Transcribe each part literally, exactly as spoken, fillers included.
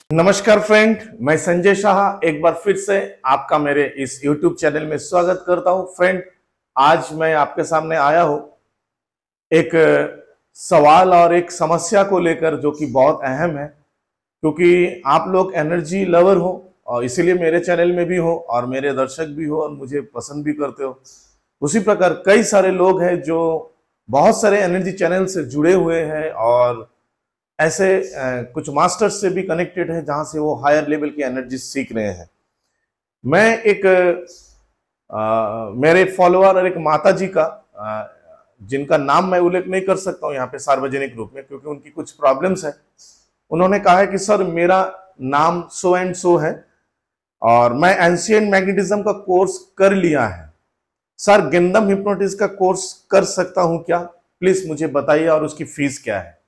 नमस्कार फ्रेंड, मैं संजय शाह एक बार फिर से आपका मेरे इस यूट्यूब चैनल में स्वागत करता हूं। फ्रेंड, आज मैं आपके सामने आया हूं एक सवाल और एक समस्या को लेकर जो कि बहुत अहम है, क्योंकि आप लोग एनर्जी लवर हो और इसीलिए मेरे चैनल में भी हो और मेरे दर्शक भी हो और मुझे पसंद भी करते हो। उसी प्रकार कई सारे लोग हैं जो बहुत सारे एनर्जी चैनल से जुड़े हुए हैं और ऐसे कुछ मास्टर्स से भी कनेक्टेड है जहां से वो हायर लेवल की एनर्जी सीख रहे हैं। मैं एक आ, मेरे फॉलोअर और एक माता जी का आ, जिनका नाम मैं उल्लेख नहीं कर सकता हूं यहाँ पे सार्वजनिक रूप में, क्योंकि उनकी कुछ प्रॉब्लम्स है। उन्होंने कहा है कि सर, मेरा नाम सो एंड सो है और मैं एंशिएंट मैग्नेटिज्म का कोर्स कर लिया है, सर गिंदम हिप्नोटिस का कोर्स कर सकता हूं क्या? प्लीज मुझे बताइए और उसकी फीस क्या है।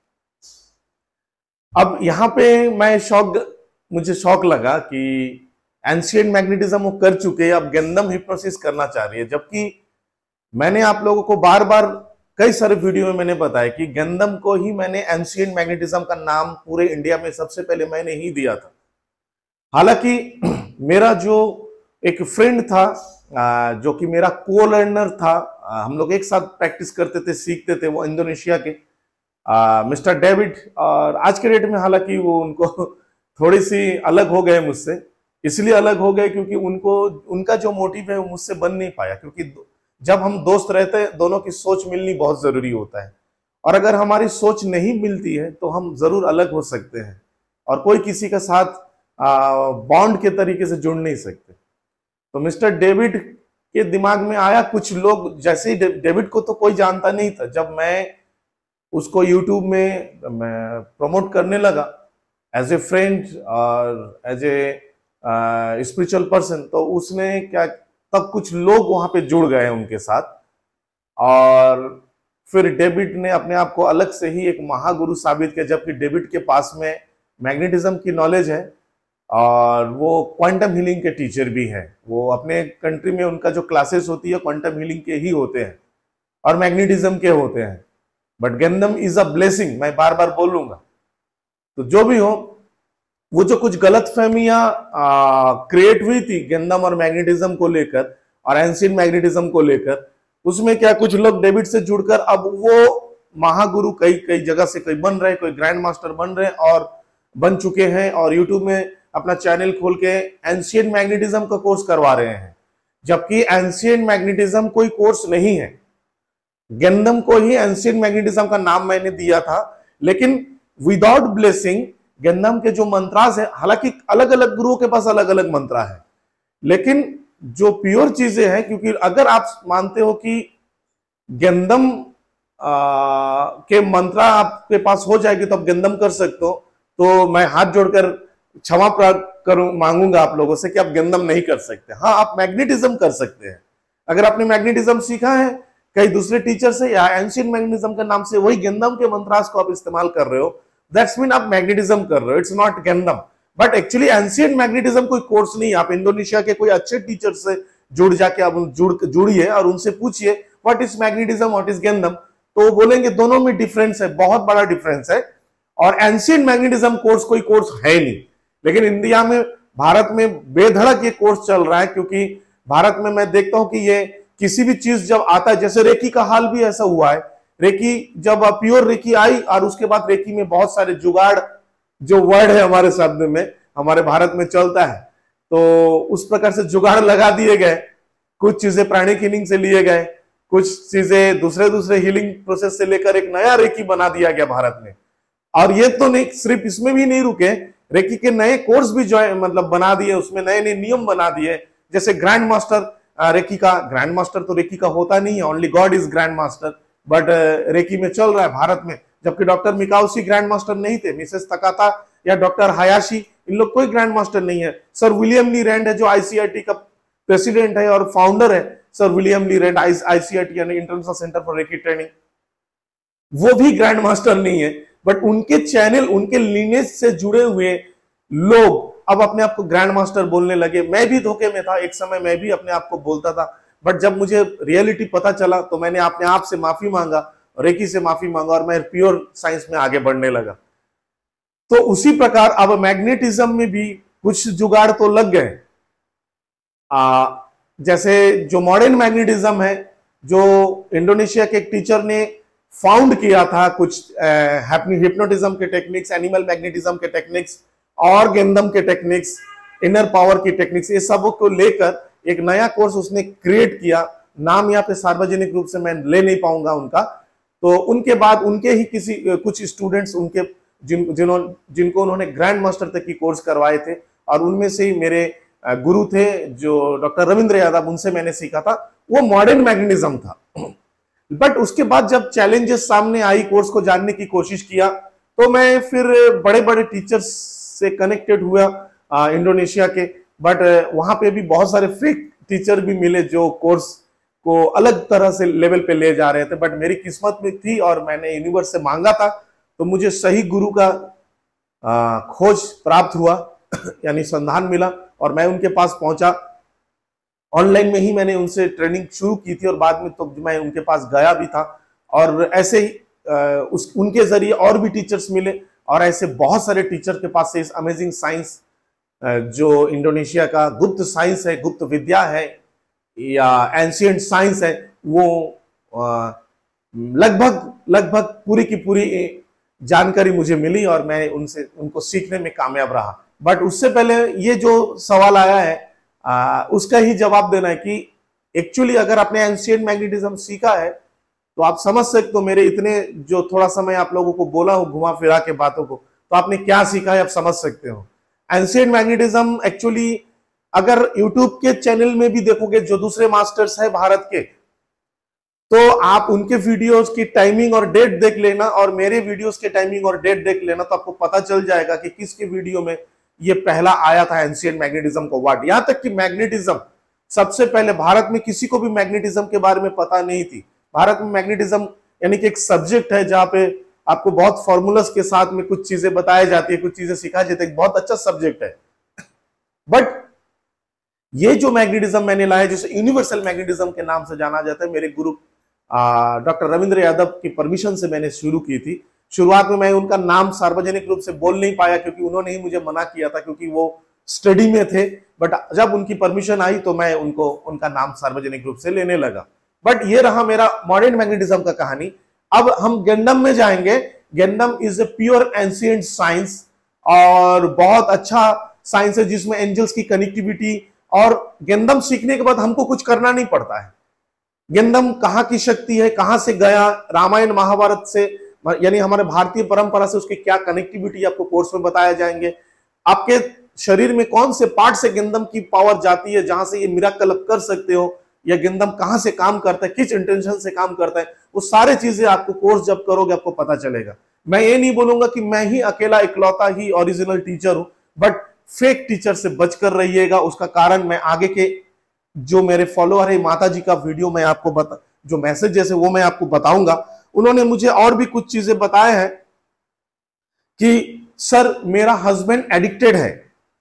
अब यहाँ पे मैं शौक मुझे शौक लगा कि एंशिएंट मैग्नेटिज्म वो कर चुके हैं, अब गिंदम हिप्नोसिस करना चाह रही है, जबकि मैंने आप लोगों को बार बार कई सारे वीडियो में मैंने बताया कि गिंदम को ही मैंने एंशिएंट मैग्नेटिज्म का नाम पूरे इंडिया में सबसे पहले मैंने ही दिया था। हालांकि मेरा जो एक फ्रेंड था जो कि मेरा को लर्नर था, हम लोग एक साथ प्रैक्टिस करते थे, सीखते थे, वो इंडोनेशिया के मिस्टर डेविड, और आज के डेट में हालांकि वो उनको थोड़ी सी अलग हो गए मुझसे। इसलिए अलग हो गए क्योंकि उनको उनका जो मोटिव है वो मुझसे बन नहीं पाया, क्योंकि जब हम दोस्त रहते हैं दोनों की सोच मिलनी बहुत जरूरी होता है, और अगर हमारी सोच नहीं मिलती है तो हम जरूर अलग हो सकते हैं और कोई किसी का साथ बॉन्ड के तरीके से जुड़ नहीं सकते। तो मिस्टर डेविड के दिमाग में आया, कुछ लोग जैसे ही डेविड को तो कोई जानता नहीं था, जब मैं उसको यूट्यूब में मैं प्रमोट करने लगा एज ए फ्रेंड और एज ए स्पिरिचुअल पर्सन, तो उसने क्या, तब कुछ लोग वहां पे जुड़ गए उनके साथ, और फिर डेविड ने अपने आप को अलग से ही एक महागुरु साबित किया, जबकि डेविड के पास में मैग्नेटिज्म की नॉलेज है और वो क्वांटम हीलिंग के टीचर भी हैं। वो अपने कंट्री में उनका जो क्लासेस होती है क्वांटम हीलिंग के ही होते हैं और मैग्नेटिज्म के होते हैं। बट गिंदम इज अ ब्लेसिंग, मैं बार बार बोलूंगा। तो जो भी हो, वो जो कुछ गलतफहमियां क्रिएट हुई थी गिंदम और मैग्नेटिज्म को लेकर और एंशिएंट मैग्नेटिज्म को लेकर, उसमें क्या कुछ लोग डेविड से जुड़कर अब वो महागुरु कई कई जगह से कई बन रहे, कोई ग्रैंड मास्टर बन रहे और बन चुके हैं और यूट्यूब में अपना चैनल खोल के एंशिएंट मैग्नेटिज्म का कोर्स करवा रहे हैं, जबकि एंशिएंट मैग्नेटिज्म कोई कोर्स नहीं है। गिंदम को ही एंशिएंट मैग्नेटिज्म का नाम मैंने दिया था, लेकिन विदाउट ब्लेसिंग गिंदम के जो मंत्रास है, हालांकि अलग अलग गुरुओं के पास अलग अलग मंत्रा है, लेकिन जो प्योर चीजें हैं, क्योंकि अगर आप मानते हो कि गिंदम के मंत्रा आपके पास हो जाएगी तो आप गिंदम कर सकते हो, तो मैं हाथ जोड़कर क्षमा प्राप्त करूं मांगूंगा आप लोगों से कि आप गिंदम नहीं कर सकते। हाँ, आप मैग्नेटिज्म कर सकते हैं। अगर आपने मैग्नेटिज्म सीखा है कई दूसरे टीचर से या एंशिएंट मैग्नेटिज्म के नाम से वही गिंदम के मंत्रास को आप इस्तेमाल कर रहे हो, दैट्स मीन आप मैग्नेटिज्म कर रहे हो, इट्स नॉट गिंदम। बट एक्चुअली एंशिएंट मैग्नेटिज्म कोई कोर्स नहीं है। आप इंडोनेशिया के कोई अच्छे टीचर से जुड़ जाके आप जुड़ जुड़िए और उनसे पूछिए what is magnetism, what is गिंदम, तो वो बोलेंगे दोनों में डिफरेंस है, बहुत बड़ा डिफरेंस है। और एंशिएंट मैग्नेटिज्म कोर्स कोई कोर्स है नहीं, लेकिन इंडिया में, भारत में बेधड़क ये कोर्स चल रहा है, क्योंकि भारत में मैं देखता हूं कि ये किसी भी चीज जब आता है, जैसे रेकी का हाल भी ऐसा हुआ है। रेकी जब प्योर रेकी आई और उसके बाद रेकी में बहुत सारे जुगाड़, जो वर्ड है हमारे शब्द में, हमारे भारत में चलता है, तो उस प्रकार से जुगाड़ लगा दिए गए। कुछ चीजें प्राणिक हीलिंग से लिए गए, कुछ चीजें दूसरे दूसरे हीलिंग प्रोसेस से लेकर एक नया रेकी बना दिया गया भारत में। और ये तो नहीं, सिर्फ इसमें भी नहीं रुके, रेकी के नए कोर्स भी जो मतलब बना दिए, उसमें नए नए नियम बना दिए, जैसे ग्रैंड मास्टर रेकी का। ग्रैंड मास्टर तो रेकी का होता नहीं है, only God is grand master, but reiki में चल रहा है भारत में, जबकि डॉक्टर मिकाउसी ग्रैंड मास्टर नहीं थे, मिसेस तकाता या डॉक्टर हायाशी, इन लोग कोई ग्रैंड मास्टर नहीं है। सर विलियम ली रैंड है जो आईसीआईटी का प्रेसिडेंट है और फाउंडर है, sir William Lee Rand, ICIT यानी international centre for reiki training, वो भी ग्रैंड मास्टर नहीं है। बट उनके चैनल, उनके लीनेज से जुड़े हुए लोग अब अपने आप को ग्रैंड मास्टर बोलने लगे। मैं भी धोखे में था, एक समय मैं भी अपने आप को बोलता था, बट जब मुझे रियलिटी पता चला तो मैंने अपने आप से माफी मांगा, रेकी से माफी मांगा और मैं प्योर साइंस में आगे बढ़ने लगा। तो उसी प्रकार अब मैग्नेटिज्म में भी कुछ जुगाड़ तो लग गए। आ, जैसे जो मॉडर्न मैग्नेटिज्म है, जो इंडोनेशिया के एक टीचर ने फाउंड किया था, कुछ हिप्नोटिज्म के टेक्निक्स, एनिमल मैग्नेटिज्म के टेक्निक्स और गेंदम के टेक्निक्स, इनर पावर की टेक्निक्स, ये सब को लेकर एक नया कोर्स उसने क्रिएट किया। नाम यहाँ पे सार्वजनिक रूप से मैं ले नहीं पाऊंगा उनका। तो उनके बाद उनके ही किसी कुछ स्टूडेंट्स उनके जिन जिन्होंने जिनको उन्होंने ग्रैंड मास्टर तक की कोर्स करवाए थे, और उनमें से ही मेरे गुरु थे जो डॉक्टर रविंद्र यादव, उनसे मैंने सीखा था। वो मॉडर्न मैग्नेटिज्म था। बट उसके बाद जब चैलेंजेस सामने आई, कोर्स को जानने की कोशिश किया, तो मैं फिर बड़े बड़े टीचर्स से कनेक्टेड हुआ इंडोनेशिया के। बट वहां पे भी बहुत सारे फेक टीचर भी मिले जो कोर्स को अलग तरह से लेवल पे ले जा रहे थे। बट मेरी किस्मत में थी और मैंने यूनिवर्स से मांगा था, तो मुझे सही गुरु का आ, खोज प्राप्त हुआ यानी संधान मिला, और मैं उनके पास पहुंचा। ऑनलाइन में ही मैंने उनसे ट्रेनिंग शुरू की थी, और बाद में तो मैं उनके पास गया भी था। और ऐसे ही आ, उस उनके जरिए और भी टीचर्स मिले, और ऐसे बहुत सारे टीचर के पास से इस अमेजिंग साइंस, जो इंडोनेशिया का गुप्त साइंस है, गुप्त विद्या है या एंशिएंट साइंस है, वो लगभग लगभग पूरी की पूरी जानकारी मुझे मिली, और मैं उनसे उनको सीखने में कामयाब रहा। बट उससे पहले ये जो सवाल आया है, आ, उसका ही जवाब देना है कि एक्चुअली अगर आपने एंशिएंट मैग्नेटिज्म सीखा है, तो आप समझ सकते हो मेरे इतने जो थोड़ा समय आप लोगों को बोला हूं घुमा फिरा के बातों को, तो आपने क्या सीखा है आप समझ सकते हो। एंशिएंट मैग्नेटिज्म एक्चुअली अगर यूट्यूब के चैनल में भी देखोगे जो दूसरे मास्टर्स है भारत के, तो आप उनके वीडियोस की टाइमिंग और डेट देख लेना, और मेरे वीडियोस के टाइमिंग और डेट देख लेना, तो आपको पता चल जाएगा कि किसके वीडियो में ये पहला आया था एंशिएंट मैग्नेटिज्म को वर्ड। यहां तक कि मैग्नेटिज्म सबसे पहले भारत में किसी को भी मैग्नेटिज्म के बारे में पता नहीं थी। भारत में मैग्नेटिज्म यानी कि एक सब्जेक्ट है जहां पे आपको बहुत फॉर्मूलास के साथ में कुछ चीजें बताई जाती है, कुछ चीजें सिखाई जाती है, बहुत अच्छा सब्जेक्ट है। बट ये जो मैग्नेटिज्म मैंने लाया, जिसे यूनिवर्सल मैग्नेटिज्म के नाम से जाना जाता है, मेरे गुरु डॉक्टर रविंद्र यादव की परमिशन से मैंने शुरू की थी। शुरुआत में मैं उनका नाम सार्वजनिक रूप से बोल नहीं पाया, क्योंकि उन्होंने ही मुझे मना किया था, क्योंकि वो स्टडी में थे। बट जब उनकी परमिशन आई तो मैं उनको उनका नाम सार्वजनिक रूप से लेने लगा। बट ये रहा मेरा मॉडर्न मैग्नेटिज्म का कहानी। अब हम गेंडम में जाएंगे। गेंडम is a pure ancient science, और बहुत अच्छा साइंस है जिसमें एंजल्स की कनेक्टिविटी, और गेंदम सीखने के बाद हमको कुछ करना नहीं पड़ता है। गेंदम कहाँ की शक्ति है, कहां से गया, रामायण महाभारत से यानी हमारे भारतीय परंपरा से उसकी क्या कनेक्टिविटी आपको कोर्स में बताया जाएंगे। आपके शरीर में कौन से पार्ट से गेंदम की पावर जाती है जहां से ये मिराकल कर सकते हो, या गेंदम कहां से काम करता है, किस इंटेंशन से काम करता है, वो सारे चीजें आपको कोर्स जब करोगे आपको पता चलेगा। मैं ये नहीं बोलूंगा कि मैं ही अकेला इकलौता ही ओरिजिनल टीचर हूं, बट फेक टीचर से बचकर रहिएगा। उसका कारण मैं आगे के जो मेरे फॉलोअर है, माता जी का वीडियो मैं आपको बता, जो मैसेजेस है वो मैं आपको बताऊंगा। उन्होंने मुझे और भी कुछ चीजें बताए हैं कि सर मेरा हस्बैंड एडिक्टेड है,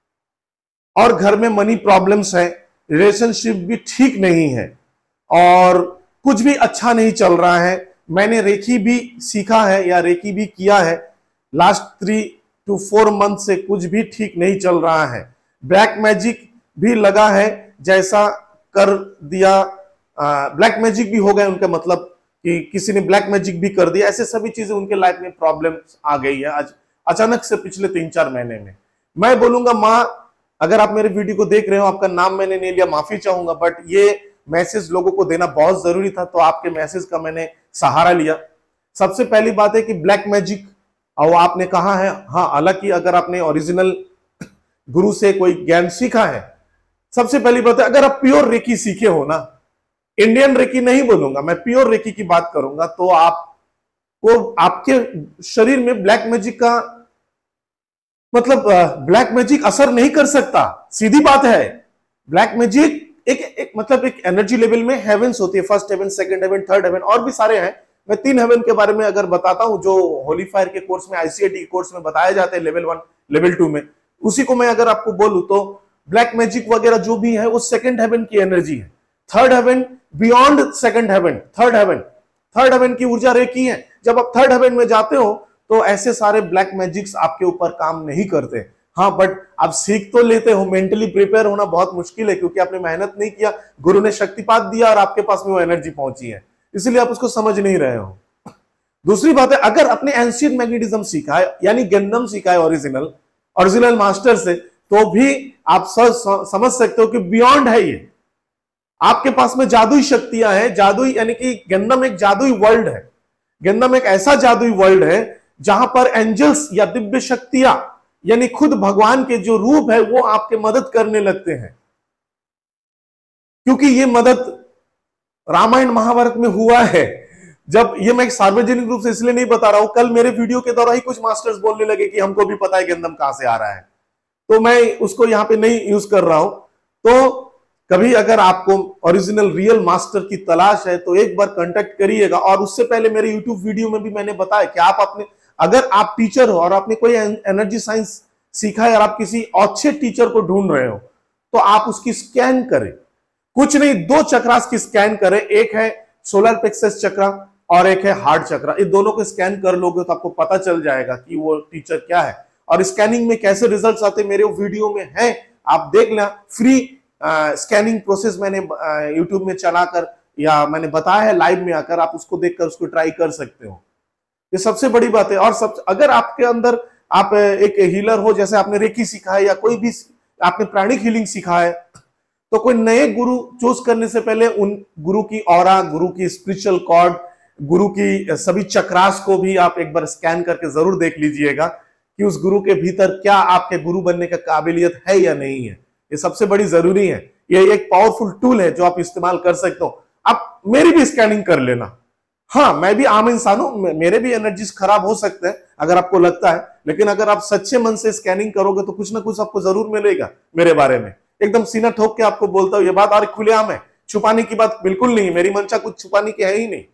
और घर में मनी प्रॉब्लम्स है, रिलेशनशिप भी ठीक नहीं है, और कुछ भी अच्छा नहीं चल रहा है। मैंने रेकी भी सीखा है या रेकी भी किया है, last three two four month से कुछ भी ठीक नहीं चल रहा है। ब्लैक मैजिक भी लगा है, जैसा कर दिया, ब्लैक मैजिक भी हो गए उनका, मतलब कि किसी ने ब्लैक मैजिक भी कर दिया। ऐसे सभी चीजें उनके लाइफ में प्रॉब्लम आ गई है आज अचानक से पिछले तीन चार महीने में। मैं बोलूंगा माँ, अगर आप मेरे वीडियो को देख रहे हो, आपका नाम मैंने नहीं लिया, माफी चाहूंगा, बट ये मैसेज लोगों को देना बहुत जरूरी था, तो आपके मैसेज का मैंने सहारा लिया। सबसे पहली बात है कि ब्लैक मैजिक, और आपने कहा है, हाँ, हालांकि अगर आपने ओरिजिनल गुरु से कोई ज्ञान सीखा है, सबसे पहली बात है अगर आप प्योर रेकी सीखे हो ना, इंडियन रेकी नहीं बोलूंगा मैं, प्योर रेकी की बात करूंगा, तो आपको आपके शरीर में ब्लैक मैजिक का मतलब ब्लैक मैजिक असर नहीं कर सकता। सीधी बात है, ब्लैक मैजिक एक, एक मतलब एक एनर्जी लेवल में हेवेंस होती है, first heaven, second heaven, third heaven, और भी सारे हैं। मैं तीन हेवन के बारे में अगर बताता हूं जो होली फायर के कोर्स में, आईसीएटी के कोर्स में बताए जाते हैं, लेवल वन लेवल टू में, उसी को मैं अगर आपको बोलूं तो ब्लैक मैजिक वगैरह जो भी है वो सेकंड हेवन की एनर्जी है। Third heaven beyond second heaven, third heaven, third heaven की ऊर्जा रेकी है। जब आप थर्ड हेवन में जाते हो तो ऐसे सारे ब्लैक मैजिक्स आपके ऊपर काम नहीं करते। हाँ, बट आप सीख तो लेते हो, मेंटली प्रिपेयर होना बहुत मुश्किल है, क्योंकि आपने मेहनत नहीं किया, गुरु ने शक्तिपात दिया और आपके पास में वो एनर्जी पहुंची है, इसलिए आप उसको समझ नहीं रहे हो। दूसरी बात है, अगर आपने एंशिएंट मैग्नेटिज्म सीखा है, यानी गंदम सीखा है ओरिजिनल ओरिजिनल मास्टर से, तो भी आप समझ सकते हो कि बियॉन्ड है ये, आपके पास में जादुई शक्तियां हैं। जादुई यानी कि गंदम एक जादुई वर्ल्ड है। गंदम एक ऐसा जादुई वर्ल्ड है जहां पर एंजल्स या दिव्य शक्तियां यानी खुद भगवान के जो रूप है वो आपके मदद करने लगते हैं, क्योंकि ये मदद रामायण महाभारत में हुआ है। जब ये मैं सार्वजनिक रूप से इसलिए नहीं बता रहा हूं, कल मेरे वीडियो के दौरान ही कुछ मास्टर्स बोलने लगे कि हमको भी पता है गंदम कहां से आ रहा है, तो मैं उसको यहां पे नहीं यूज कर रहा हूं। तो कभी अगर आपको ओरिजिनल रियल मास्टर की तलाश है तो एक बार कांटेक्ट करिएगा। और उससे पहले मेरे यूट्यूब वीडियो में भी मैंने बताया कि आप अपने, अगर आप टीचर हो और आपने कोई एनर्जी साइंस सीखा है और आप किसी अच्छे टीचर को ढूंढ रहे हो, तो आप उसकी स्कैन करें। कुछ नहीं, दो चक्रास की स्कैन करें, एक है सोलर प्लेक्सस चक्रा और एक है हार्ट चक्रा। ये दोनों को स्कैन कर लोगे तो आपको पता चल जाएगा कि वो टीचर क्या है। और स्कैनिंग में कैसे रिजल्ट्स आते मेरे वीडियो में है, आप देख लें। फ्री स्कैनिंग प्रोसेस मैंने यूट्यूब में चलाकर या मैंने बताया है लाइव में आकर, आप उसको देखकर उसको ट्राई कर सकते हो। ये सबसे बड़ी बात है। और सब, अगर आपके अंदर आप एक हीलर हो, जैसे आपने रेकी सीखा है या कोई भी आपने प्राणिक हीलिंग सीखा है, तो कोई नए गुरु चूज करने से पहले उन गुरु की ऑरा, गुरु की स्पिरिचुअल कॉर्ड, गुरु की सभी चक्रास को भी आप एक बार स्कैन करके जरूर देख लीजिएगा कि उस गुरु के भीतर क्या आपके गुरु बनने का काबिलियत है या नहीं है। ये सबसे बड़ी जरूरी है। ये एक पावरफुल टूल है जो आप इस्तेमाल कर सकते हो। आप मेरी भी स्कैनिंग कर लेना। हाँ, मैं भी आम इंसान हूं, मेरे भी एनर्जीज खराब हो सकते हैं अगर आपको लगता है, लेकिन अगर आप सच्चे मन से स्कैनिंग करोगे तो कुछ ना कुछ आपको जरूर मिलेगा मेरे बारे में। एकदम सीना ठोक के आपको बोलता हूं ये बात, और खुलेआम है, छुपाने की बात बिल्कुल नहीं। मेरी मंशा कुछ छुपाने की है ही नहीं।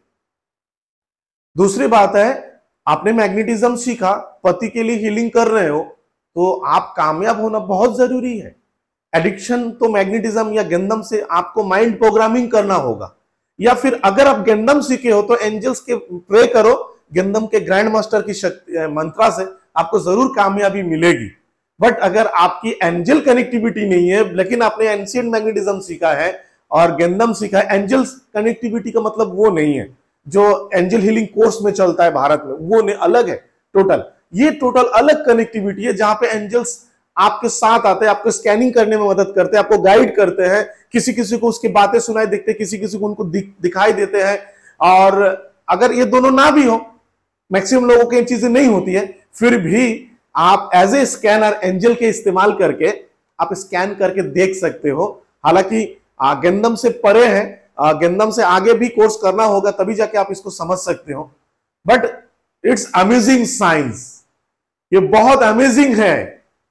दूसरी बात है, आपने मैग्नेटिज्म सीखा, पति के लिए हीलिंग कर रहे हो, तो आप कामयाब होना बहुत जरूरी है। एडिक्शन तो मैग्नेटिज्म या गंदम से आपको माइंड प्रोग्रामिंग करना होगा, या फिर अगर आप गंदम सीखे हो तो एंजल्स के प्रे करो, गंदम के ग्रैंड मास्टर की शक्ति मंत्रा से आपको जरूर कामयाबी मिलेगी। बट अगर आपकी एंजल कनेक्टिविटी नहीं है, लेकिन आपने एंशिएंट मैग्नेटिज्म सीखा है और गंदम सीखा है, एंजल्स कनेक्टिविटी का मतलब वो नहीं है जो एंजल हीलिंग कोर्स में चलता है भारत में, वो नहीं, अलग है टोटल। ये टोटल अलग कनेक्टिविटी है जहां पे एंजल्स आपके साथ आते हैं, आपको स्कैनिंग करने में मदद करते हैं, आपको गाइड करते हैं। किसी किसी को उसकी बातें सुनाई देते हैं, किसी किसी को उनको दि, दिखाई देते हैं। और अगर ये दोनों ना भी हो, मैक्सिमम लोगों की चीजें नहीं होती है, फिर भी आप एज ए स्कैनर एंजल के इस्तेमाल करके आप स्कैन करके देख सकते हो। हालांकि गंदम से परे है, गंदम से आगे भी कोर्स करना होगा, तभी जाके आप इसको समझ सकते हो। बट इट्स अमेजिंग साइंस, ये बहुत अमेजिंग है।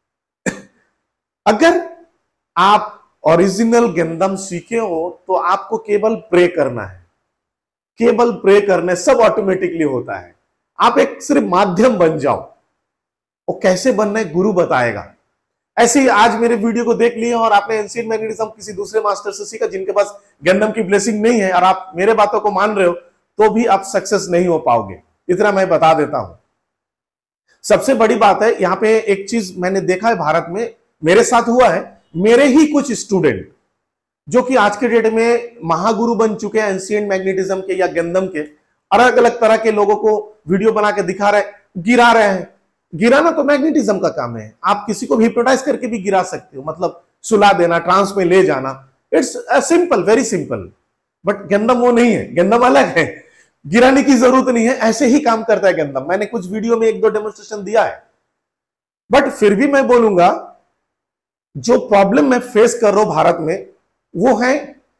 अगर आप ओरिजिनल गंदम सीखे हो तो आपको केवल प्रे करना है, केवल प्रे करने, सब ऑटोमेटिकली होता है। आप एक सिर्फ माध्यम बन जाओ। और कैसे बनना है गुरु बताएगा। ऐसे ही आज मेरे वीडियो को देख लिए और आपने एंशिएंट मैग्नेटिज्म किसी दूसरे मास्टर से सीखा जिनके पास गंदम की ब्लेसिंग नहीं है, और आप मेरे बातों को मान रहे हो, तो भी आप सक्सेस नहीं हो पाओगे। इतना मैं बता देता हूं। सबसे बड़ी बात है, यहां पे एक चीज मैंने देखा है भारत में, मेरे साथ हुआ है, मेरे ही कुछ स्टूडेंट जो कि आज के डेट में महागुरु बन चुके हैं एंशिएंट मैग्नेटिज्म के या गंदम के, अलग अलग तरह के लोगों को वीडियो बना के दिखा रहे, गिरा रहे हैं। गिराना तो मैग्नेटिज्म का काम है। आप किसी को भी हिप्नोटाइज करके भी गिरा सकते हो, मतलब सुला देना, ट्रांस में ले जाना। It's simple, very simple. But गंदम वो नहीं है, गंदम अलग है, गिराने की जरूरत नहीं है, ऐसे ही काम करता है गंदम। मैंने कुछ वीडियो में एक दो डेमोन्स्ट्रेशन दिया है। बट फिर भी मैं बोलूंगा, जो प्रॉब्लम मैं फेस कर रहा हूं भारत में, वो है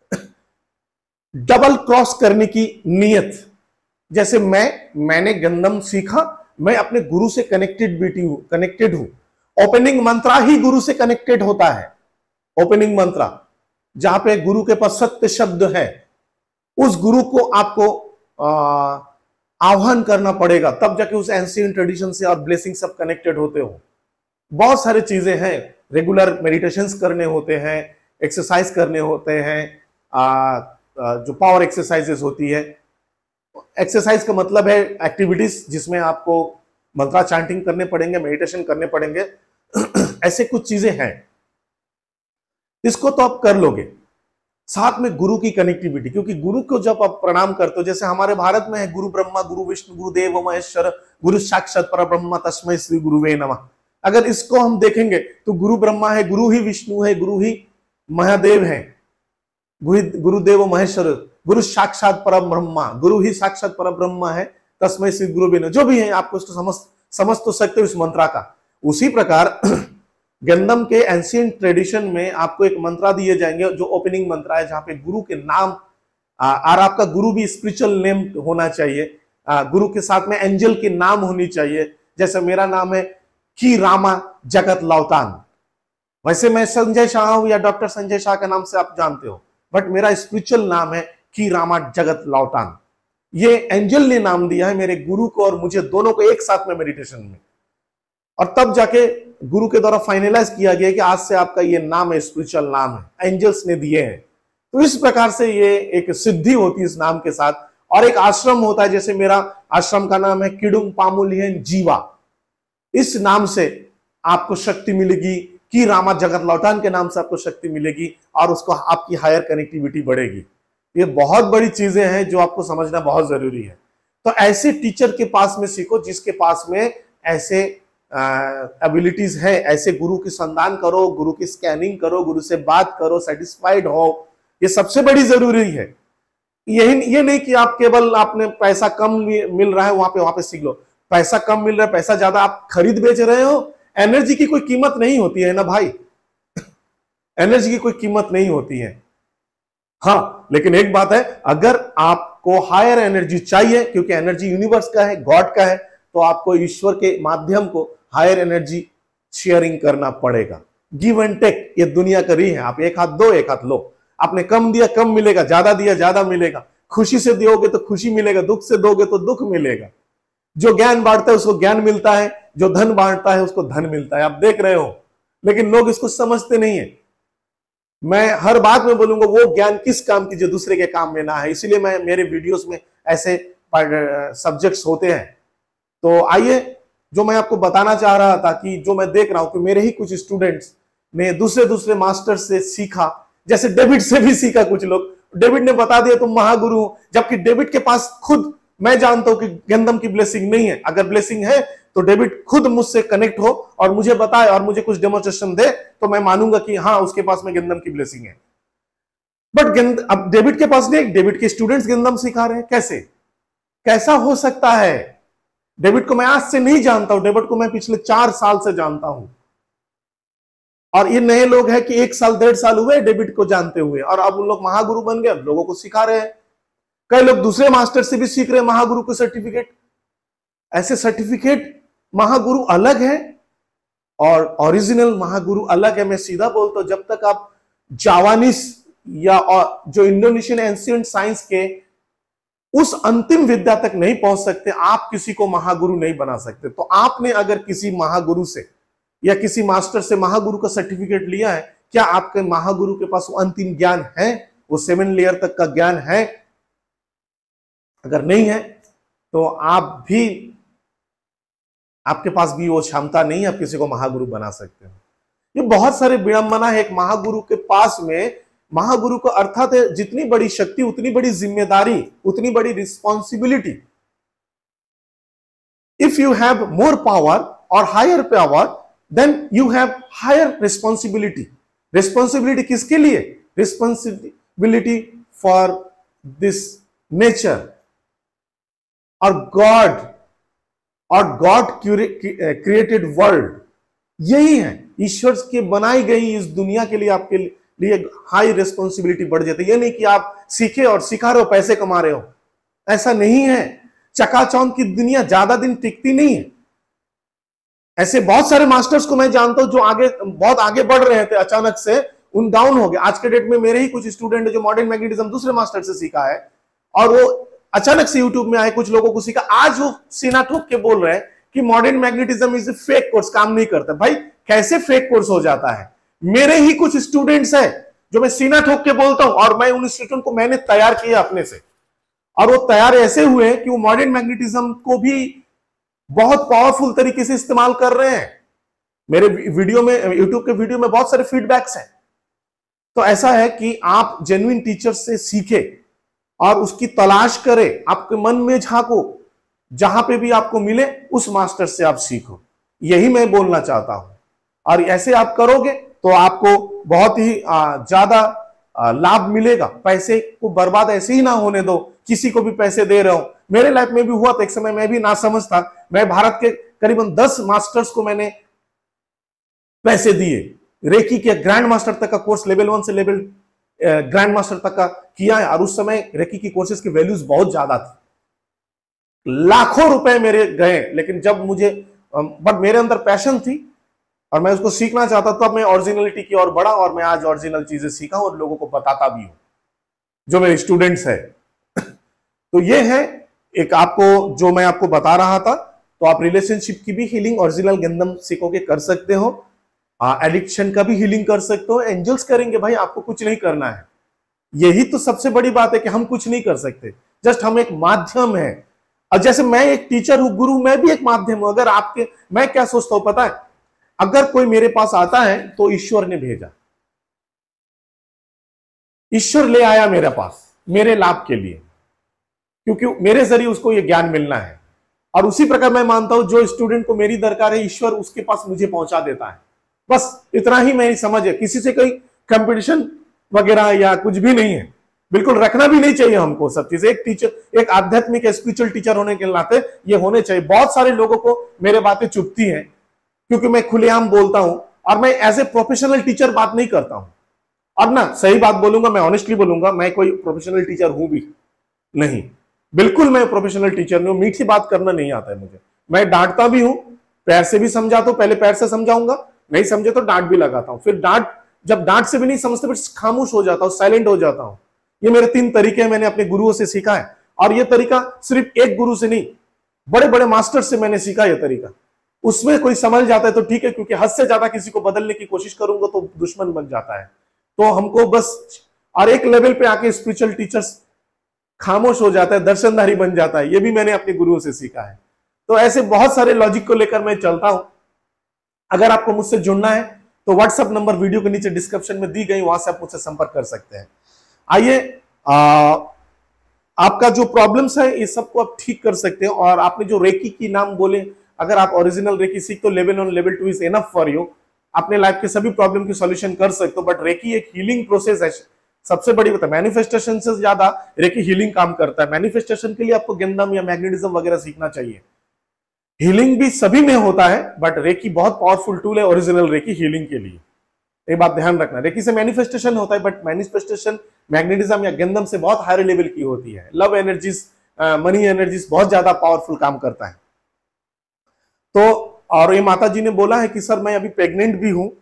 डबल क्रॉस करने की नीयत। जैसे मैं मैंने गंदम सीखा, मैं अपने गुरु से कनेक्टेड भी हूं, कनेक्टेड हूं। ओपनिंग मंत्रा ही गुरु से कनेक्टेड होता है। ओपनिंग मंत्रा जहां पे गुरु के पास सत्य शब्द है, उस गुरु को आपको आह्वान करना पड़ेगा, तब जाके उस एंशिएंट ट्रेडिशन से और ब्लेसिंग सब कनेक्टेड होते हो। बहुत सारी चीजें हैं, रेगुलर मेडिटेशंस करने होते हैं, एक्सरसाइज करने होते हैं, आ, आ, जो पावर एक्सरसाइजेस होती है। एक्सरसाइज का मतलब है एक्टिविटीज जिसमें आपको मंत्रा चैंटिंग करने पड़ेंगे, मेडिटेशन करने पड़ेंगे, ऐसे कुछ चीजें हैं, इसको तो आप कर लोगे। साथ में गुरु की कनेक्टिविटी, क्योंकि गुरु को जब आप प्रणाम करते हो, जैसे हमारे भारत में है गुरु ब्रह्मा गुरु विष्णु गुरु देव महेश्वर गुरु साक्षात परब्रह्म तस्मै श्री गुरुवे नमः। अगर इसको हम देखेंगे तो गुरु ब्रह्मा है, गुरु ही विष्णु है, गुरु ही महादेव है, गुरुदेव महेश्वर, गुरु साक्षात परब्रह्मा, गुरु ही साक्षात परब्रह्म है, तस्मै श्री गुरुवे नमः। जो भी है आपको इसको समझ समझ तो सकते हो इस मंत्रा का। उसी प्रकार गंदम के एंशिएंट ट्रेडिशन में आपको एक मंत्रा दिए जाएंगे जो ओपनिंग मंत्रा है, जहां पे गुरु के नाम और आपका गुरु भी स्पिरिचुअल नेम होना चाहिए, गुरु के साथ में एंजल के नाम होनी चाहिए। जैसे मेरा नाम है की रामा जगत लौतान, वैसे मैं संजय शाह हूं या डॉक्टर संजय शाह के नाम से आप जानते हो, बट मेरा स्पिरिचुअल नाम है की रामा जगत लौतान। ये एंजल ने नाम दिया है मेरे गुरु को और मुझे, दोनों को एक साथ में मेडिटेशन में, और तब जाके गुरु के द्वारा फाइनलाइज किया गया कि आज से आपका ये नाम है, स्पिरिचुअल नाम है, एंजल्स ने दिए हैं। तो इस प्रकार से ये एक सिद्धि होती है इस नाम के साथ। और एक आश्रम होता है, जैसे मेरा आश्रम का नाम है किडुंग पामुलियन जीवा, इस नाम से आपको शक्ति मिलेगी, की रामा जगत लौटान के नाम से आपको शक्ति मिलेगी और उसको आपकी हायर कनेक्टिविटी बढ़ेगी। ये बहुत बड़ी चीजें हैं जो आपको समझना बहुत जरूरी है। तो ऐसे टीचर के पास में सीखो जिसके पास में ऐसे एबिलिटीज है, ऐसे गुरु की संधान करो, गुरु की स्कैनिंग करो, गुरु से बात करो, सेटिस्फाइड हो, ये सबसे बड़ी जरूरी है। यही ये नहीं कि आप केवल आपने पैसा कम मिल रहा है वहां पे वहां पे सीख लो, पैसा कम मिल रहा है, पैसा ज्यादा आप खरीद बेच रहे हो, एनर्जी की कोई कीमत नहीं होती है ना भाई, एनर्जी की कोई कीमत नहीं होती है। हाँ, लेकिन एक बात है, अगर आपको हायर एनर्जी चाहिए, क्योंकि एनर्जी यूनिवर्स का है, गॉड का है, तो आपको ईश्वर के माध्यम को हायर एनर्जी शेयरिंग करना पड़ेगा। गिव एंड टेक, ये दुनिया का री है। आप एक हाथ दो, एक हाथ लो। आपने कम दिया कम मिलेगा, ज्यादा दिया ज्यादा मिलेगा। खुशी से दोगे तो खुशी मिलेगा, दुख से दोगे तो दुख मिलेगा। जो ज्ञान बांटता है उसको ज्ञान मिलता है, जो धन बांटता है उसको धन मिलता है। आप देख रहे हो, लेकिन लोग इसको समझते नहीं है। मैं हर बात में बोलूंगा वो ज्ञान किस काम की जो दूसरे के काम में ना है, इसीलिए मैं मेरे वीडियोस में ऐसे सब्जेक्ट्स होते हैं। तो आइए, जो मैं आपको बताना चाह रहा था कि जो मैं देख रहा हूं कि मेरे ही कुछ स्टूडेंट्स ने दूसरे दूसरे मास्टर से सीखा, जैसे डेविड से भी सीखा। कुछ लोग, डेविड ने बता दिया तुम महागुरु हो, जबकि डेविड के पास खुद मैं जानता हूं कि गंदम की ब्लेसिंग नहीं है। अगर ब्लेसिंग है तो डेविड खुद मुझसे कनेक्ट हो और मुझे बताए और मुझे कुछ डेमोन्स्ट्रेशन दे, तो मैं मानूंगा कि हाँ उसके पास में गंदम की ब्लेसिंग है। बट अब डेविड के पास नहीं, डेविड के स्टूडेंट्स गंदम सिखा रहे हैं। कैसे, कैसा हो सकता है? डेविड को मैं आज से नहीं जानता हूं, डेविड को मैं पिछले चार साल से जानता हूं, और ये नए लोग हैं कि एक साल डेढ़ साल हुए डेविड को जानते हुए, और अब उन लोग महागुरु बन गए, लोगों को सिखा रहे हैं। कई लोग दूसरे मास्टर से भी सीख रहे हैं महागुरु को सर्टिफिकेट। ऐसे सर्टिफिकेट महागुरु अलग है और ओरिजिनल महागुरु अलग है। मैं सीधा बोलता हूं, जब तक आप जावानीस या जो इंडोनेशियन एंशिएंट साइंस के उस अंतिम विद्या तक नहीं पहुंच सकते, आप किसी को महागुरु नहीं बना सकते। तो आपने अगर किसी महागुरु से या किसी मास्टर से महागुरु का सर्टिफिकेट लिया है, क्या आपके महागुरु के पास वो अंतिम ज्ञान है, वो सेवन लेयर तक का ज्ञान है? अगर नहीं है तो आप भी, आपके पास भी वो क्षमता नहीं है, आप किसी को महागुरु बना सकते हो। ये बहुत सारे विडंबना है एक महागुरु के पास में। महागुरु का अर्थात है जितनी बड़ी शक्ति उतनी बड़ी जिम्मेदारी, उतनी बड़ी responsibility. If you have more power और higher power, then you have higher responsibility. Responsibility किसके लिए? रिस्पॉन्सिबिलिटी फॉर दिस नेचर और गॉड और गॉड क्रिएटेड वर्ल्ड। यही है ईश्वर की बनाई गई इस दुनिया के लिए, आपके लिए हाई रिस्पॉन्सिबिलिटी बढ़ जाती है। ये नहीं कि आप सीखे और सिखा रहे हो, पैसे कमा रहे हो, ऐसा नहीं है। चकाचौंध की दुनिया ज्यादा दिन टिकती नहीं है। ऐसे बहुत सारे मास्टर्स को मैं जानता हूं जो आगे बहुत आगे बढ़ रहे थे, अचानक से उन डाउन हो गए। आज के डेट में मेरे ही कुछ स्टूडेंट है जो मॉडर्न मैग्नेटिज्म दूसरे मास्टर से सीखा है, और वो अचानक से यूट्यूब में आए, कुछ लोगों को सीखा, आज वो सीना ठोक के बोल रहे हैं कि modern magnetism is a fake course, काम नहीं करता। भाई कैसे फेक कोर्स हो जाता है? मेरे ही कुछ स्टूडेंट्स हैं जो मैं सीना ठोक के बोलता हूं, और मैं उन स्टूडेंट को मैंने तैयार किया अपने से, और वो तैयार ऐसे हुए कि वो मॉडर्न मैग्नेटिज्म को भी बहुत पावरफुल तरीके से इस्तेमाल कर रहे हैं। मेरे वीडियो में, यूट्यूब के वीडियो में बहुत सारे फीडबैक्स हैं। तो ऐसा है कि आप जेन्युइन टीचर से सीखे और उसकी तलाश करें, आपके मन में झांको, जहां पे भी आपको मिले उस मास्टर से आप सीखो। यही मैं बोलना चाहता हूं। और ऐसे आप करोगे तो आपको बहुत ही ज्यादा लाभ मिलेगा। पैसे को बर्बाद ऐसे ही ना होने दो, किसी को भी पैसे दे रहे हो। मेरे लाइफ में भी हुआ था, एक समय मैं भी ना समझ था। मैं भारत के करीबन दस मास्टर्स को मैंने पैसे दिए, रेकी के ग्रैंड मास्टर तक का कोर्स, लेवल वन से लेवल ग्रैंड मास्टर तक का किया है। और उस समय रेकी की कोर्सेज की वैल्यूज बहुत ज्यादा थी, लाखों रुपए मेरे गए। लेकिन जब मुझे, बट मेरे अंदर पैशन थी और मैं उसको सीखना चाहता था, तब मैं ओरिजिनलिटी की ओर बढ़ा और मैं आज ओरिजिनल चीजें सीखा और लोगों को बताता भी हूं, जो मेरे स्टूडेंट्स है। तो ये है एक आपको जो मैं आपको बता रहा था। तो आप रिलेशनशिप की भी हीलिंग ओरिजिनल गंधम सीखोगे, कर सकते हो। एडिक्शन का भी हीलिंग कर सकते हो। एंजल्स करेंगे भाई, आपको कुछ नहीं करना है। यही तो सबसे बड़ी बात है कि हम कुछ नहीं कर सकते, जस्ट हम एक माध्यम है। और जैसे मैं एक टीचर हूं, गुरु, मैं भी एक माध्यम हूं। अगर आपके, मैं क्या सोचता हूं पता है, अगर कोई मेरे पास आता है तो ईश्वर ने भेजा, ईश्वर ले आया मेरे पास मेरे लाभ के लिए, क्योंकि मेरे जरिए उसको ये ज्ञान मिलना है। और उसी प्रकार मैं मानता हूं जो स्टूडेंट को मेरी दरकार है, ईश्वर उसके पास मुझे पहुंचा देता है। बस इतना ही मेरी समझ है। किसी से कोई कंपटीशन वगैरह या कुछ भी नहीं है, बिल्कुल रखना भी नहीं चाहिए हमको सब चीज। एक टीचर, एक आध्यात्मिक स्पिरिचुअल टीचर होने के नाते ये होने चाहिए। बहुत सारे लोगों को मेरे बातें चुभती हैं क्योंकि मैं खुलेआम बोलता हूं और मैं एज ए प्रोफेशनल टीचर बात नहीं करता हूं। अब ना सही बात बोलूंगा, मैं ऑनेस्टली बोलूंगा, मैं कोई प्रोफेशनल टीचर हूं भी नहीं, बिल्कुल मैं प्रोफेशनल टीचर नहीं हूं। मीठी बात करना नहीं आता है मुझे। मैं डांटता भी हूं, पैर से भी समझाता हूं, पहले पैर से समझाऊंगा, नहीं समझे तो डांट भी लगाता हूं। फिर डांट, जब डांट से भी नहीं समझते फिर खामोश हो जाता हूं, साइलेंट हो जाता हूं। ये मेरे तीन तरीके हैं, मैंने अपने गुरुओं से सीखा है। और ये तरीका सिर्फ एक गुरु से नहीं, बड़े बड़े मास्टर से मैंने सीखा यह तरीका। उसमें कोई समझ जाता है तो ठीक है, क्योंकि हद से ज्यादा किसी को बदलने की कोशिश करूंगा तो दुश्मन बन जाता है। तो हमको बस, और एक लेवल पे आके स्पिरिचुअल टीचर्स खामोश हो जाता है, दर्शनधारी बन जाता है। ये भी मैंने अपने गुरुओं से सीखा है। तो ऐसे बहुत सारे लॉजिक को लेकर मैं चलता हूं। अगर आपको मुझसे जुड़ना है तो व्हाट्सएप नंबर वीडियो के नीचे डिस्क्रिप्शन में दी गई, वहां से आप मुझसे संपर्क कर सकते हैं। आइए, आपका जो प्रॉब्लम्स है ये सबको आप ठीक कर सकते हैं। और आपने जो रेकी की नाम बोले, अगर आप ओरिजिनल रेकी सीख तो level one level two is enough for you. अपने लाइफ के सभी प्रॉब्लम की सॉल्यूशन कर सकते हो। बट रेकी एक हीलिंग प्रोसेस है। सबसे बड़ी बात है, मैनिफेस्टेशन से ज्यादा रेकी हीलिंग काम करता है। मैनिफेस्टेशन के लिए आपको गंधम या मैग्नेटिज्म वगैरह सीखना चाहिए। हीलिंग भी सभी में होता है, बट रेकी बहुत पावरफुल टूल है ओरिजिनल रेकी हीलिंग के लिए। ये बात ध्यान रखना। रेकी से मैनिफेस्टेशन होता है, बट मैनिफेस्टेशन मैग्नेटिज्म या गंधम से बहुत हाई लेवल की होती है। लव एनर्जीज, मनी एनर्जीज बहुत ज्यादा पावरफुल काम करता है। तो और ये माता जी ने बोला है कि सर मैं अभी प्रेग्नेंट भी हूं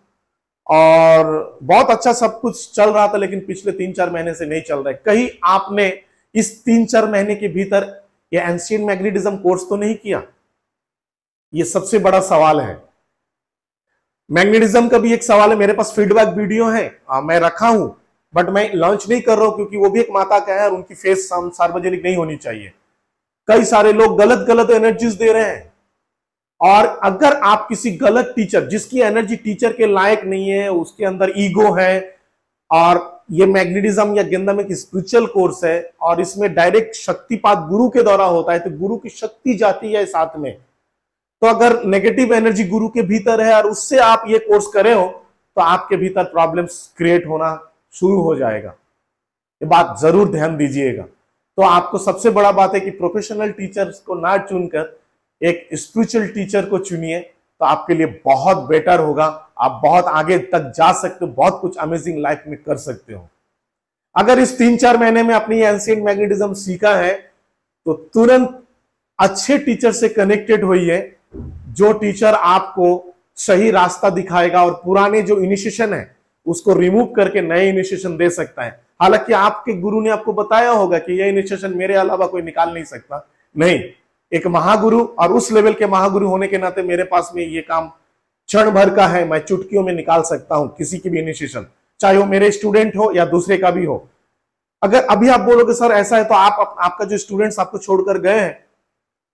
और बहुत अच्छा सब कुछ चल रहा था, लेकिन पिछले तीन चार महीने से नहीं चल रहा है। कहीं आपने इस तीन चार महीने के भीतर ये एंशिएंट मैग्नेटिज्म कोर्स तो नहीं किया? ये सबसे बड़ा सवाल है। मैग्नेटिज्म का भी एक सवाल है। मेरे पास फीडबैक वीडियो है, आ, मैं रखा हूं, बट मैं लॉन्च नहीं कर रहा हूं क्योंकि वो भी एक माता का है और उनकी फेस सार्वजनिक नहीं होनी चाहिए। कई सारे लोग गलत गलत एनर्जीज दे रहे हैं। और अगर आप किसी गलत टीचर, जिसकी एनर्जी टीचर के लायक नहीं है, उसके अंदर ईगो है, और ये मैग्नेटिज्म या गंधम एक स्पिरिचुअल कोर्स है और इसमें डायरेक्ट शक्तिपात गुरु के द्वारा होता है, तो गुरु की शक्ति जाती है साथ में। तो अगर नेगेटिव एनर्जी गुरु के भीतर है और उससे आप ये कोर्स करे हो, तो आपके भीतर प्रॉब्लम्स क्रिएट होना शुरू हो जाएगा। ये बात जरूर ध्यान दीजिएगा। तो आपको सबसे बड़ा बात है कि प्रोफेशनल टीचर्स को ना चुनकर एक स्पिरिचुअल टीचर को चुनिए, तो आपके लिए बहुत बेटर होगा। आप बहुत आगे तक जा सकते हो, बहुत कुछ अमेजिंग लाइफ में कर सकते हो। अगर इस तीन चार महीने में अपनी एंशिएंट मैग्नेटिज्म सीखा है तो तुरंत अच्छे टीचर से कनेक्टेड होइए, जो टीचर आपको सही रास्ता दिखाएगा और पुराने जो इनिशिएशन है उसको रिमूव करके नए इनिशिएशन दे सकता है। हालांकि आपके गुरु ने आपको बताया होगा कि यह इनिशिएशन मेरे अलावा कोई निकाल नहीं सकता। नहीं, एक महागुरु, और उस लेवल के महागुरु होने के नाते मेरे पास में ये काम क्षण भर का है। मैं चुटकियों में निकाल सकता हूं किसी की भी इनिशिएशन, चाहे वो मेरे स्टूडेंट हो या दूसरे का भी हो। अगर अभी आप बोलोगे सर ऐसा है, तो आप आपका जो स्टूडेंट्स आपको छोड़कर गए हैं,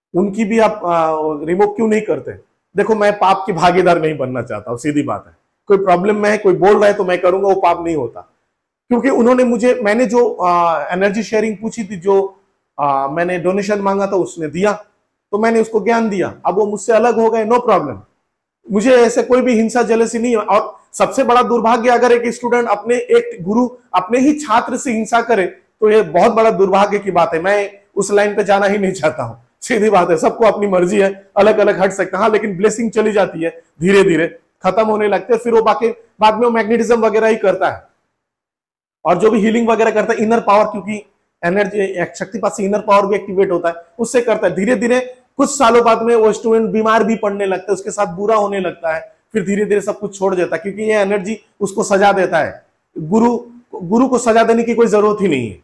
उनकी भी आप रिमूव क्यों नहीं करते? देखो, मैं पाप की भागीदार नहीं बनना चाहता हूं, सीधी बात है। कोई प्रॉब्लम में है, कोई बोल रहा है तो मैं करूंगा, वो पाप नहीं होता। क्योंकि उन्होंने मुझे, मैंने जो एनर्जी शेयरिंग पूछी थी, जो आ, मैंने डोनेशन मांगा था, उसने दिया, तो मैंने उसको ज्ञान दिया। अब वो मुझसे अलग हो गए, नो प्रॉब्लम। मुझे ऐसे कोई भी हिंसा जलसी नहीं है। और सबसे बड़ा दुर्भाग्य, अगर एक स्टूडेंट अपने, एक गुरु अपने ही छात्र से हिंसा करे तो ये बहुत बड़ा दुर्भाग्य की बात है। मैं उस लाइन पे जाना ही नहीं चाहता हूं, सीधी बात है। सबको अपनी मर्जी है, अलग अलग हट सकते हैं। हाँ, लेकिन ब्लेसिंग चली जाती है, धीरे धीरे खत्म होने लगते हैं। फिर वो बाकी बाद में वो मैग्नेटिज्म वगैरह ही करता है, और जो भी हीलिंग वगैरह करता है, इनर पावर, क्योंकि एनर्जी, शक्तिपात से इनर पावर भी एक्टिवेट होता है, उससे करता है। धीरे धीरे कुछ सालों बाद में वो स्टूडेंट बीमार भी पड़ने लगता है, उसके साथ बुरा होने लगता है, फिर धीरे धीरे सब कुछ छोड़ देता है, क्योंकि ये एनर्जी उसको सजा देता है। गुरु गुरु को सजा देने की कोई जरूरत ही नहीं है।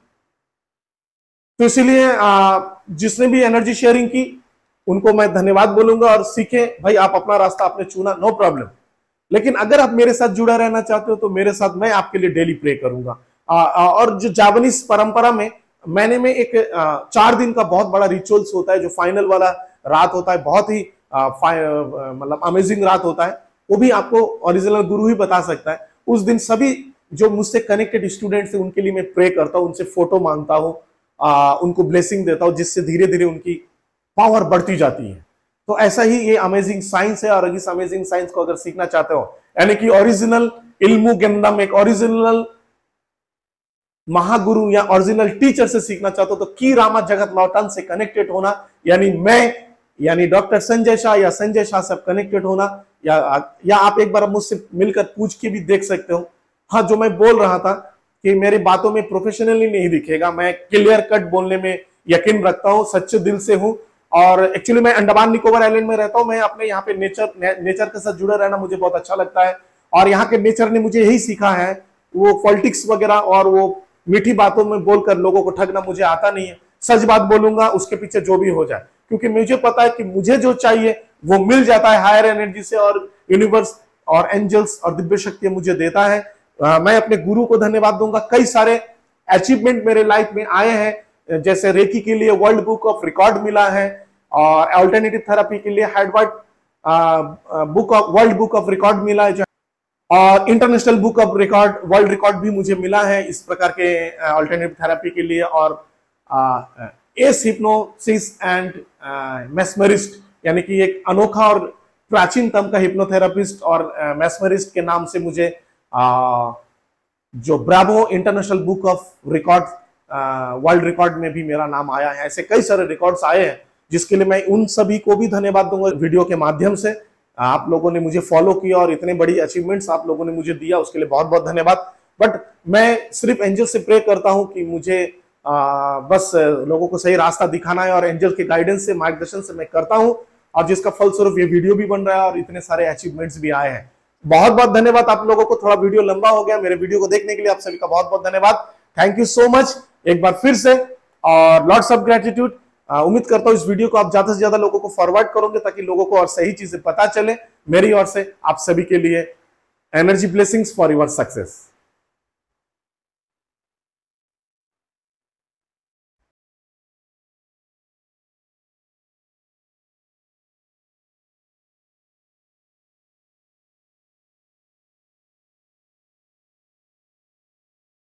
तो इसीलिए जिसने भी एनर्जी शेयरिंग की, उनको मैं धन्यवाद बोलूंगा। और सीखे भाई, आप अपना रास्ता आपने चुना, नो प्रॉब्लम। लेकिन अगर आप मेरे साथ जुड़ा रहना चाहते हो तो मेरे साथ, मैं आपके लिए डेली प्रे करूंगा। आ, आ, और जो जापानीज परंपरा में, मैंने में एक आ, चार दिन का बहुत बड़ा रिचुअल्स होता है, जो फाइनल वाला रात होता है, बहुत ही मतलब अमेजिंग रात होता है। वो भी आपको ओरिजिनल गुरु ही बता सकता है। उस दिन सभी जो मुझसे कनेक्टेड स्टूडेंट्स हैं, उनके लिए मैं प्रे करता हूं, उनसे फोटो मांगता हूं, उनको ब्लेसिंग देता हूं, जिससे धीरे धीरे उनकी पावर बढ़ती जाती है। तो ऐसा ही ये अमेजिंग साइंस है। और इस अमेजिंग साइंस को अगर सीखना चाहते हो, यानी कि ओरिजिनल इल्मु गंदम, एक ओरिजिनल महागुरु या ओरिजिनल टीचर से सीखना चाहते हो, तो की रामा जगत लौटन से कनेक्टेड होना, यानी मैं, यानी डॉक्टर संजय शाह या संजय शाह से कनेक्टेड होना, या या आप एक बार मुझसे मिलकर पूछ के भी देख सकते हो। हाँ, जो मैं बोल रहा था कि मेरी बातों में प्रोफेशनली नहीं दिखेगा, मैं क्लियर कट बोलने में यकीन रखता हूँ, सच्चे दिल से हूँ। और एक्चुअली मैं अंडमान निकोबार आइलैंड में रहता हूँ। मैं अपने यहाँ पे नेचर ने, नेचर के साथ जुड़े रहना मुझे बहुत अच्छा लगता है। और यहाँ के नेचर ने मुझे यही सीखा है। वो पॉलिटिक्स वगैरह और वो मीठी बातों में बोलकर लोगों को ठगना मुझे आता नहीं है। सच बात बोलूंगा, उसके पीछे जो भी हो जाए, क्योंकि मुझे पता है कि मुझे जो चाहिए वो मिल जाता है हायर एनर्जी से, और यूनिवर्स और एंजल्स और दिव्य शक्ति मुझे देता है। आ, मैं अपने गुरु को धन्यवाद दूंगा। कई सारे अचीवमेंट मेरे लाइफ में आए हैं, जैसे रेकी के लिए वर्ल्ड बुक ऑफ रिकॉर्ड मिला है, और अल्टरनेटिव थेरेपी के लिए Harvard book of world book of record मिला है, और international book of record world record भी मुझे मिला है इस प्रकार के अल्टरनेटिव थेरेपी के लिए। और एस हिप्नोसिस एंड मेस्मरिस्ट, यानी कि एक अनोखा और प्राचीनतम का हिप्नोथेरापिस्ट और मेस्मरिस्ट के नाम से मुझे आ, जो bravo international book of record world record में भी मेरा नाम आया है। ऐसे कई सारे रिकॉर्ड्स आए हैं, जिसके लिए मैं उन सभी को भी धन्यवाद दूंगा। वीडियो के माध्यम से आप लोगों ने मुझे फॉलो किया और इतने बड़ी अचीवमेंट्स आप लोगों ने मुझे दिया, उसके लिए बहुत बहुत धन्यवाद। बट मैं सिर्फ एंजल से प्रे करता हूं कि मुझे आ, बस लोगों को सही रास्ता दिखाना है, और एंजल के गाइडेंस से, मार्गदर्शन से मैं करता हूं, और जिसका फलस्वरूप ये वीडियो भी बन रहा है और इतने सारे अचीवमेंट्स भी आए हैं। बहुत बहुत धन्यवाद आप लोगों को। थोड़ा वीडियो लंबा हो गया, मेरे वीडियो को देखने के लिए आप सभी का बहुत बहुत धन्यवाद। थैंक यू सो मच एक बार फिर से, और लॉट्स ऑफ ग्रेटिट्यूड। उम्मीद करता हूं इस वीडियो को आप ज्यादा से ज्यादा लोगों को फॉरवर्ड करोगे, ताकि लोगों को और सही चीजें पता चले। मेरी ओर से आप सभी के लिए energy blessings for your success.